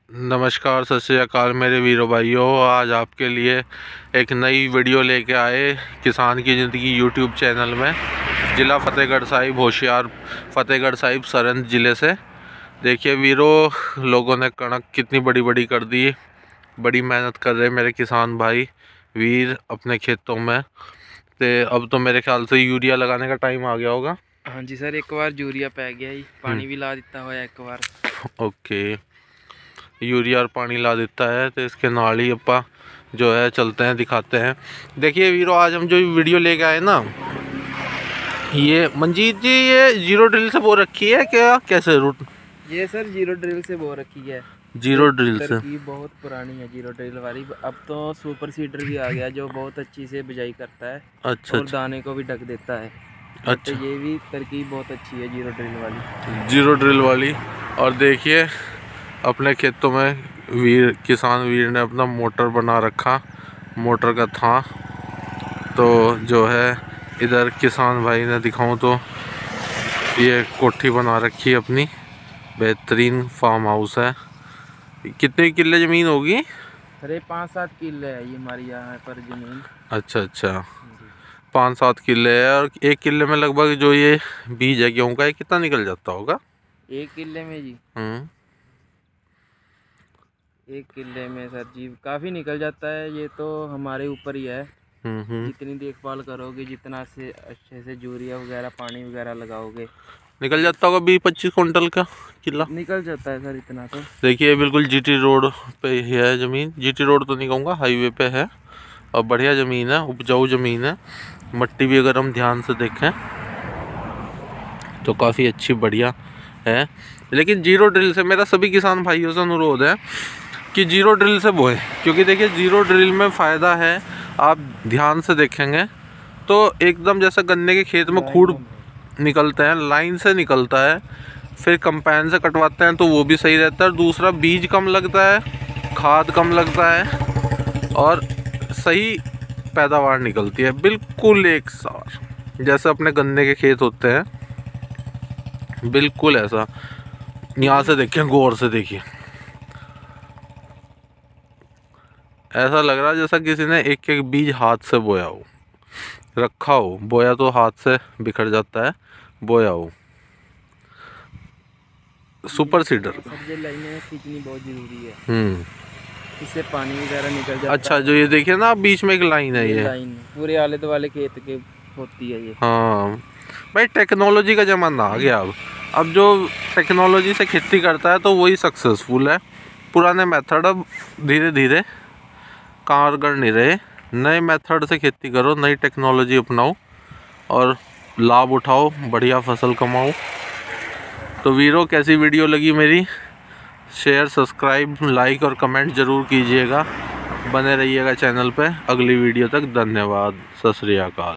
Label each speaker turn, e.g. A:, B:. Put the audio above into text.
A: नमस्कार, सत श्री अकाल मेरे वीरों भाइयों। आज आपके लिए एक नई वीडियो लेके आए किसान की ज़िंदगी यूट्यूब चैनल में। ज़िला फ़तेहगढ़ साहिब, होशियार फ़तेहगढ़ साहिब सरहिंद ज़िले से। देखिए वीरों, लोगों ने कणक कितनी बड़ी बड़ी कर दी। बड़ी मेहनत कर रहे मेरे किसान भाई वीर अपने खेतों में। तो अब तो मेरे ख्याल से यूरिया लगाने का टाइम आ गया होगा।
B: हाँ जी सर, एक बार यूरिया पै गया ही, पानी भी ला दिता हुआ एक बार।
A: ओके, यूरिया और पानी ला देता है तो इसके नाल ही अपा जो है चलते हैं, दिखाते हैं। देखिए वीरों, आज हम जो वीडियो लेके आए ना, ये मंजीत जी ये जीरो ड्रिल से बो रखी है क्या, कैसे रूट?
B: ये सर जीरो ड्रिल से बो रखी है।
A: जीरो ड्रिल से
B: तरकीब बहुत पुरानी है जीरो ड्रिल वाली। अब तो सुपर सीडर भी आ गया जो बहुत अच्छी से बिजाई करता है।
A: अच्छा,
B: और दाने को भी ढक देता है।
A: अच्छा,
B: तो ये भी तरकीब बहुत अच्छी है जीरो ड्रिल वाली।
A: जीरो ड्रिल वाली। और देखिए अपने खेतों में किसान वीर ने अपना मोटर बना रखा, मोटर का था। तो जो है इधर किसान भाई ने दिखाऊं तो ये कोठी बना रखी है अपनी, बेहतरीन फार्म हाउस है। कितने किले ज़मीन होगी?
B: अरे 5-7 किले है ये हमारी यहाँ पर ज़मीन।
A: अच्छा अच्छा, 5-7 किले है। और एक किले में लगभग जो ये बीज है गेहूँ का, ये कितना निकल जाता होगा?
B: 1 किले में जी? 1 किले में सर जी काफ़ी निकल जाता है। ये तो हमारे ऊपर ही है। जितनी देखभाल करोगे, जितना से अच्छे से यूरिया वगैरह पानी वगैरह लगाओगे,
A: निकल जाता होगा 20-25 कुंटल का किला।
B: निकल जाता है सर इतना तो।
A: देखिए बिल्कुल जीटी रोड पे ही है ज़मीन। जीटी रोड तो नहीं कहूँगा, हाईवे पे है। और बढ़िया ज़मीन है, उपजाऊ ज़मीन है। मट्टी भी अगर हम ध्यान से देखें तो काफ़ी अच्छी बढ़िया है। लेकिन जीरो ड्रिल से मेरा सभी किसान भाइयों से अनुरोध है कि जीरो ड्रिल से बोए, क्योंकि देखिए जीरो ड्रिल में फ़ायदा है। आप ध्यान से देखेंगे तो एकदम जैसा गन्ने के खेत में खूड निकलते हैं, लाइन से निकलता है। फिर कंपाइन से कटवाते हैं तो वो भी सही रहता है। दूसरा बीज कम लगता है, खाद कम लगता है और सही पैदावार निकलती है। बिल्कुल एक सार जैसे अपने गन्ने के खेत होते हैं, बिल्कुल ऐसा। यहाँ से देखें, गौर से देखिए, ऐसा लग रहा है जैसा किसी ने एक एक बीज हाथ से बोया हो, रखा हो। बोया तो हाथ से बिखर जाता है, बोया हो। सुपर सीडर
B: ये लाइनें खींचनी बहुत जरूरी है। इससे पानी वगैरह निकल जाता है।
A: अच्छा, जो ये देखिए ना बीच में एक लाइन है, ये
B: लाइन पूरे आले दुआले खेत के होती है ये।
A: हाँ भाई, टेक्नोलॉजी का ज़माना आ गया। अब जो टेक्नोलॉजी से खेती करता है तो वही सक्सेसफुल है। पुराने मेथड अब धीरे धीरे कारगर नहीं रहे। नए मेथड से खेती करो, नई टेक्नोलॉजी अपनाओ और लाभ उठाओ, बढ़िया फसल कमाओ। तो वीरों, कैसी वीडियो लगी मेरी? शेयर, सब्सक्राइब, लाइक और कमेंट ज़रूर कीजिएगा। बने रहिएगा चैनल पे। अगली वीडियो तक धन्यवाद। सत श्री अकाल।